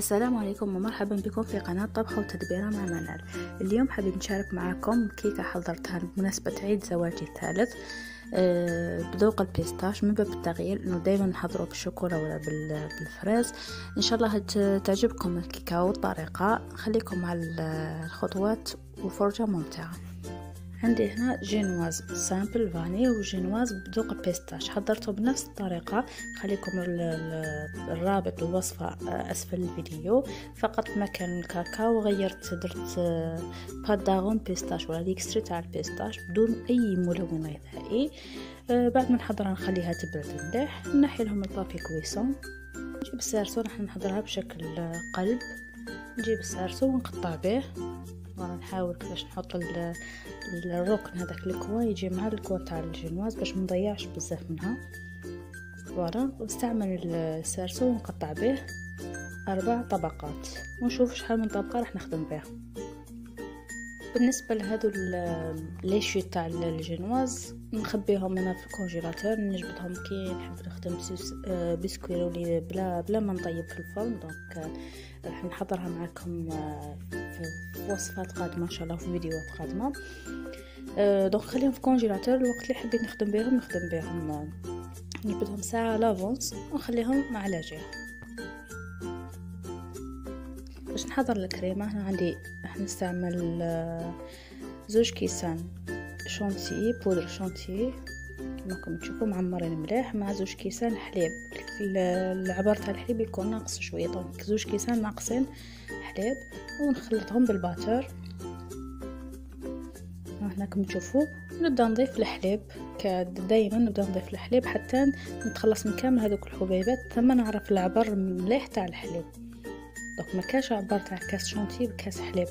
السلام عليكم ومرحبا بكم في قناة طبخة وتدبيرة مع منال. اليوم حابين نشارك معكم كيكة حضرتها بمناسبة عيد زواجي الثالث بذوق البيستاش. من باب التغيير انه دايما نحضره بالشوكولا ولا بالفريز. ان شاء الله تعجبكم الكيكة والطريقة. خليكم مع الخطوات وفرجة ممتعة. عندي هنا جينواز سامبل فاني وجينواز بذوق البيستاش، حضرته بنفس الطريقة. خليكم الرابط الوصفة أسفل الفيديو. فقط مكان الكاكاو غيرت، درت باد داغون بيستاش ولا ديكستري تاع البيستاش بدون أي ملون غذائي. بعد ما نحضرها نخليها تبرد مليح، نحي لهم البابي كويسون. نجيب السارسو، راح نحضرها بشكل قلب. نجيب السارسو ونقطع به، نحاول كيفاش نحط الركن هذاك الكوا يجي مع الكوا تاع الجينواز باش منضيعش بزاف منها. فوالا، ونستعمل السارسو ونقطع به 4 طبقات ونشوف شحال من طبقه راح نخدم بها. بالنسبه لهذو ليشي تاع الجينواز نخبيهم انا في الكونجيلاتور، نجبدهم كي نحب نخدم بسكويرولي بلا ما نطيب في الفرن. دونك راح نحضرها معكم في وصفات قادمه ان شاء الله، في فيديوهات قادمه. دونك خليهم في الكونجيلاتور، الوقت اللي حبيت نخدم بهم نجبدهم ساعه لافونس ونخليهم على جهه. باش نحضر الكريمه هنا عندي راح نستعمل 2 كيسان شونتي بودر شونتي كما راكم تشوفوا معمرين مليح، مع 2 كيسان حليب. العبار تاع الحليب يكون ناقص شويه، دونك 2 كيسان ناقصين حليب ونخلطهم بالباتر. هنا كما تشوفوا نبدا نضيف الحليب. دائما نبدا نضيف الحليب حتى نتخلص من كامل هذوك الحبيبات، ثم نعرف العبر مليح تاع الحليب. دونك ما كاش عبار تاع كاس شونتي بكاس حليب.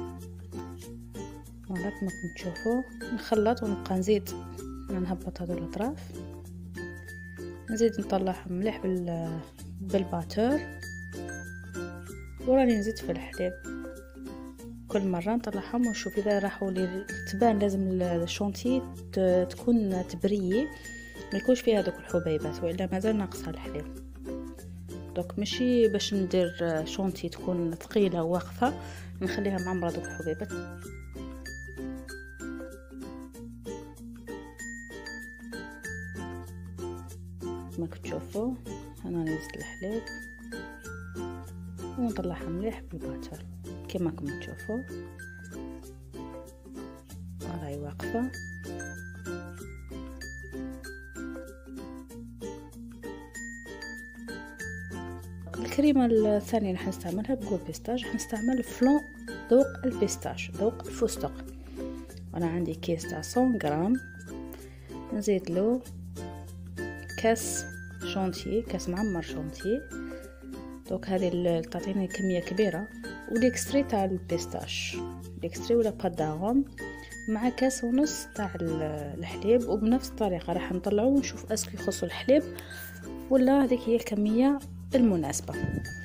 فوالا كما تشوفوا نخلط ونبقى نزيد نهبط هذو الاطراف، نزيد نطلعهم مليح بالباتور، وراني نزيد في الحليب كل مره نطلعهم ونشوف اذا راحوا لي تبان. لازم الشونتي تكون تبريي، ما يكونش فيها هذوك الحبيبات، والا مازال ناقصها الحليب. دونك ماشي باش ندير شونتي تكون ثقيله وواقفه نخليها معمره دوك الحبيبات. كما كتشوفوا انا نزيد الحليب ونطلعها مليح بالباتر كما راكم تشوفوا راهي واقفه. الكريمه الثانيه اللي حنستعملها بكل بيستاش، حنستعمل فلون ذوق البيستاش ذوق الفستق. انا عندي كيس تاع 100 غرام، نزيد له كاس شونتي، كاس معمر شونتي. دوك هذه تعطيني كميه كبيره، وديكستري تاع البيستاش، ديكستري ولا باداغون، مع كاس ونص تاع الحليب. وبنفس الطريقه راح نطلعوه ونشوف اسكو يخص الحليب ولا هذيك هي الكميه المناسبه.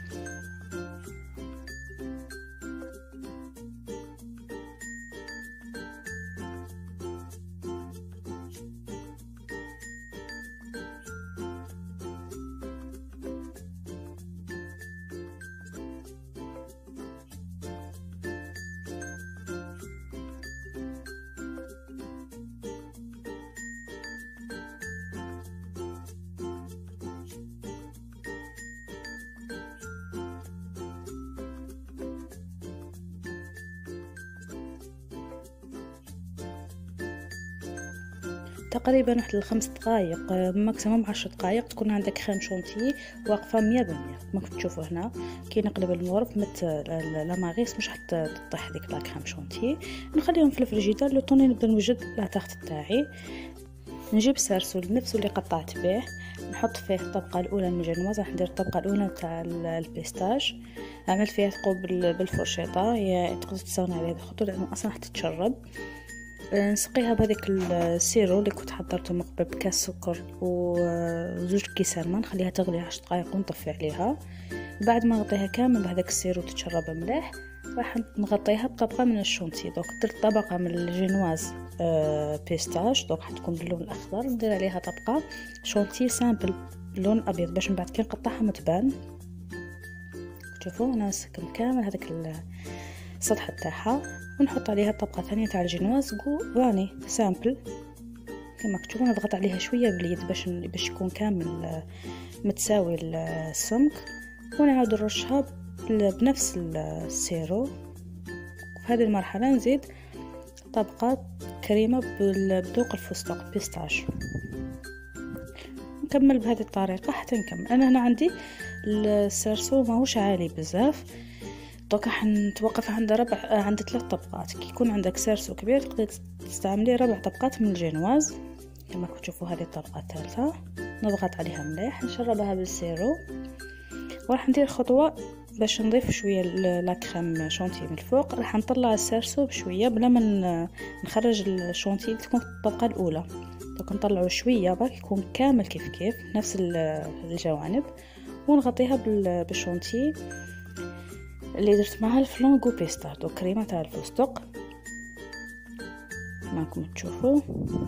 تقريبا واحد ل5 دقائق ماكسيموم 10 دقائق تكون عندك خام شونتي واقفه 100%. كما تشوفوا هنا كي نقلب المغرف لا ماغيس مش حتى تطيح ديك لاكريم شونتي. نخليهم في الفريجيدار لو طوني نبدا نوجد لا تارت تاعي. نجيب السارسول نفسه اللي قطعت به، نحط فيه الطبقه الاولى من الجينواز. راح ندير الطبقه الاولى تاع البيستاش، عملت فيها ثقوب بالفرشيطه، هي تقدر تستغنى على هذه الخطوه لانه اصلا راح تتشرب. نسقيها بهذيك السيرو اللي كنت حضرته من قبل بكاس سكر و2 كيسان ماء، نخليها تغلي 10 دقائق ونطفي عليها. بعد ما نغطيها كامل بهذاك السيرو تتشرب مليح، راح نغطيها بطبقه من الشونتي. دوك درت طبقه من الجينواز بيستاش، دوك حتكون باللون الاخضر. ندير عليها طبقه شونتي سامبل لون ابيض باش من بعد كي نقطعها ما تبان. تشوفوا انا نسكم كامل هذاك السطح تاعها، ونحط عليها طبقه ثانيه تاع الجنواز راني سامبل كما تشوفون. نضغط عليها شويه باليد باش يكون كامل متساوي السمك، ونعاود نرشها بنفس السيرو. في هذه المرحله نزيد طبقه كريمه بذوق الفستق بيستاش، نكمل بهذه الطريقه حتى نكمل. انا هنا عندي السرسو ماهوش عالي بزاف، دوكا حنتوقف عند عند 3 طبقات. كي يكون عندك سرسو كبير تقدر تستعملي 4 طبقات من الجنواز كما تشوفوا. هذه الطبقه الثالثه نضغط عليها مليح، نشربها بالسيرو. وراح ندير خطوه باش نضيف شويه لا كريم شونتي من الفوق. راح نطلع السرسو بشويه بلا ما نخرج الشونتي تكون في الطبقه الاولى. دوك نطلعوا شويه باك يكون كامل كيف نفس الجوانب، ونغطيها بالشونتي اللي درت معها الفلونغو بيستا دو كريمه تاع الفستق معكم تشوفوا.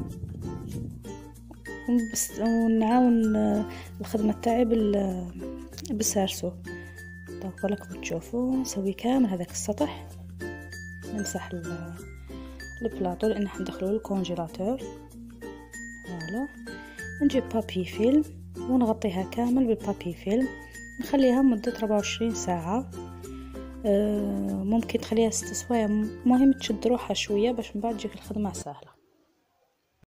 ونعاون الخدمه تاعي بالسرسو. دونك راكم تشوفوا نسوي كامل هذاك السطح، نمسح البلاطو لان حندخلوه للكونجيلاتور. فوالا نجيب بابي فيلم ونغطيها كامل بالبابي فيلم، نخليها مدة 24 ساعة. ممكن تخليها 6 سوايع، مهم تشد روحها شوية باش من بعد تجيك الخدمة سهلة.